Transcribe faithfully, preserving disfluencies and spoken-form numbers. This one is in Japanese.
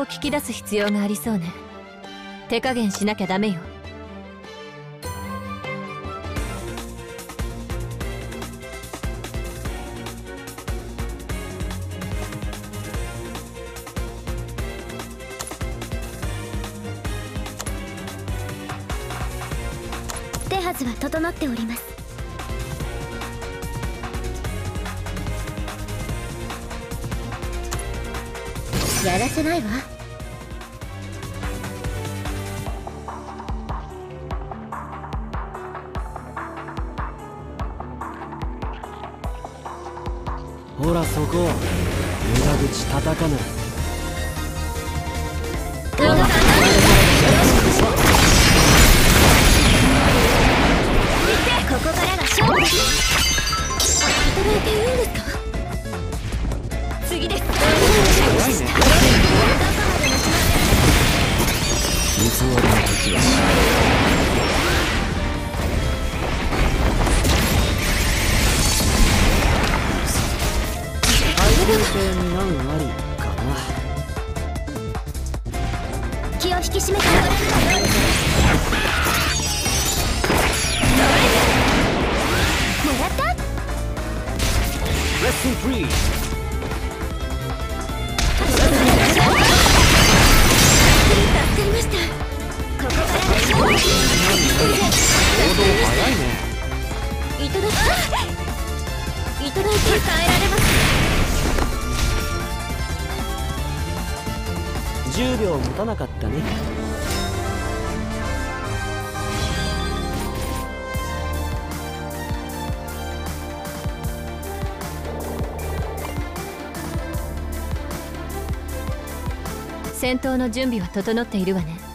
聞き出す必要がありそうね。手加減しなきゃダメよ。 手はずは整っております。やらせないわ。 ほらそこ、無駄口叩かぬ。 どうぞ。ここからが勝負です。いただいていいんですか？次です。 偽りの時は相手性に難ありかな。 気を引き締めてもらった。 レッスンスリー。 助かりました。ここからが勝負です。 行動早いね。 いただきいただいて変えられます。 じゅうびょう持たなかったね。 戦闘の準備は整っているわね。